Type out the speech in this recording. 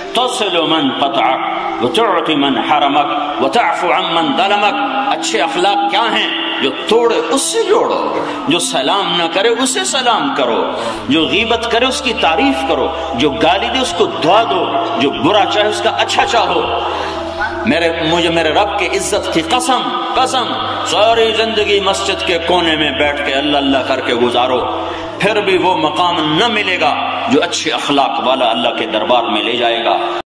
तसिलु मन क़तअक व तुअति मन हरमक व तअफु अम्मन ज़लमक। अच्छे अखलाक क्या हैं? जो तोड़े उससे जोड़ो, जो सलाम न करे उसे सलाम करो, जो गीबत करे उसकी तारीफ करो, जो गाली दे उसको दुआ दो, जो बुरा चाहे उसका अच्छा चाहो। मुझे मेरे रब की इज्जत की कसम कसम, सारी जिंदगी मस्जिद के कोने में बैठ के अल्लाह अल्लाह करके गुजारो, फिर भी वो मकाम न मिलेगा जो अच्छे अखलाक वाला अल्लाह के दरबार में ले जाएगा।